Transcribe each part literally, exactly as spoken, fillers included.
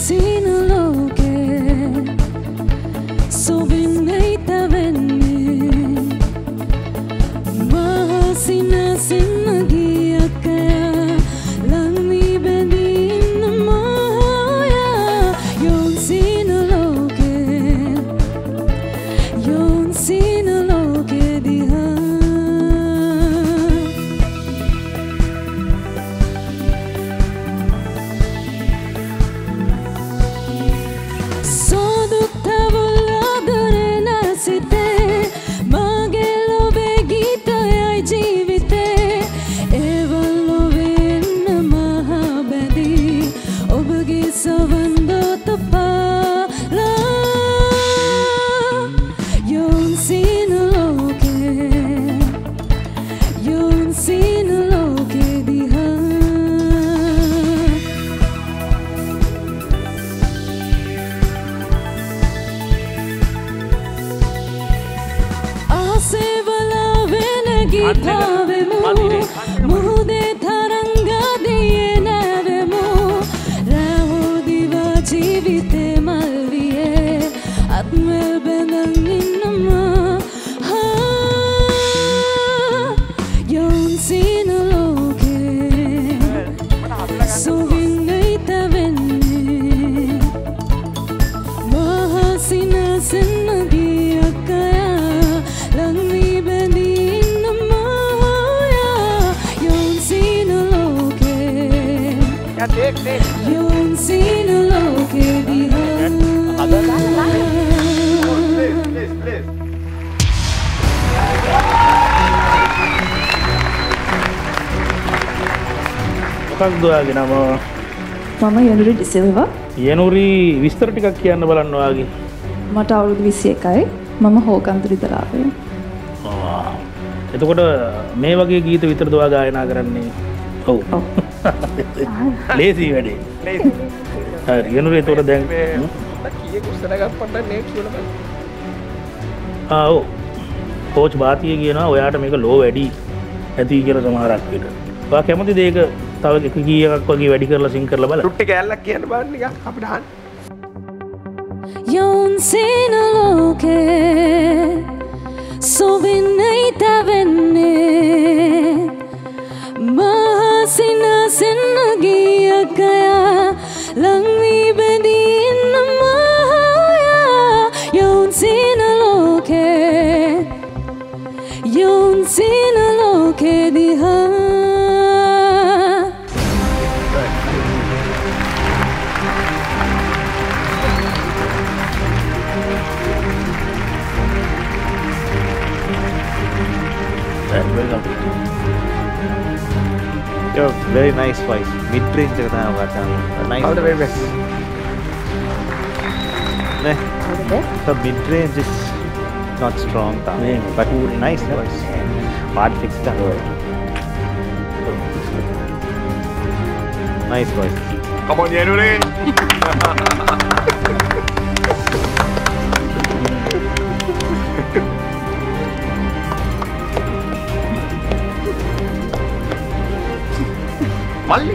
seen a Loke, so we made the venue. Mahasina sinnagiya kaya, lang mi bendi in maya. Yowun seen a Loke, Yowun seen a Loke diha. Yowun seen a Loke diha. Please, please, please. මොකක්ද ඔයාගේ නම? මම Yenuri Silva. Yenuri විස්තර ටිකක් කියන්න බලන්න ඔයාගේ. මට අවුරුදු විසි එකයි. මම හෝකන්තුරි දලාවේ. ආ. එතකොට මේ වගේ ගීත විතරද ඔයා ගායනා කරන්නේ? ඔව්. ලේසි වැඩේ. Please. හරි Yenuri එතකොට දැන් කීයක උස්සනගක් පොඩ්ඩක් නේට් කියන්න බෑ. ආ ඔව්. කෝච් බාතිය කියනවා ඔයාට මේක ලෝ වැඩි ඇති කියලා සමහරක් විට. ඔයා කැමතිද ඒක තව එක කීයක් වගේ වැඩි කරලා සිං කරලා බලන්න? ටුට්ටි කෑල්ලක් කියන්න බලන්න නිකන් අපිට අහන්න. Yowun seen a Loke, so we made the venue. Mahasina sinnagiya kaya, lang mi bendi in maya. Yowun seen a Loke, Yowun seen a Loke diha. You're very nice voice. Mid range එක තමයි ඔයාට. Nice. All the very best. Ne. The mid range is not strong තමයි. But nice voice. Part fix කරනවා. Nice voice. Come on Yenuri. Malli.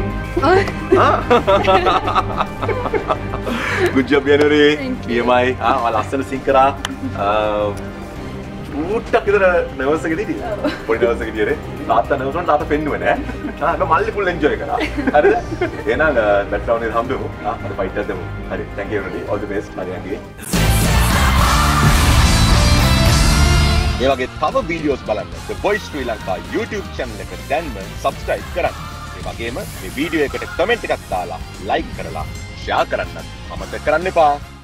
Good job Yenuri. B M I. Ah, ඔයා ලස්සන සිං කරා. ඌට්ටක් විතර nervous එකේ හිටියේ. පොඩි nervous එකේ හිටියේ. තාත්තා නර්වස් වුණා තාත්තා පෙන්නුවේ නෑ. ආ ඒක මල්ලි ෆුල් එන්ජොයි කරා. හරිද? එහෙනම් බැට්ග්‍රවුන්ඩ් එක හම්බෙමු. ආ අර ෆයිට් එකක් දෙමු. හරි. Thank you Yenuri. All the best. හරි යන්නේ. මේ වගේ තව වීඩියෝස් බලන්න The Voice Sri Lanka YouTube channel එක දැන්ම subscribe කරන්න. ඒ වගේම මේ වීඩියෝ එකට කමෙන්ට් එකක් දාලා like කරලා share කරන්න අමතක කරන්න එපා.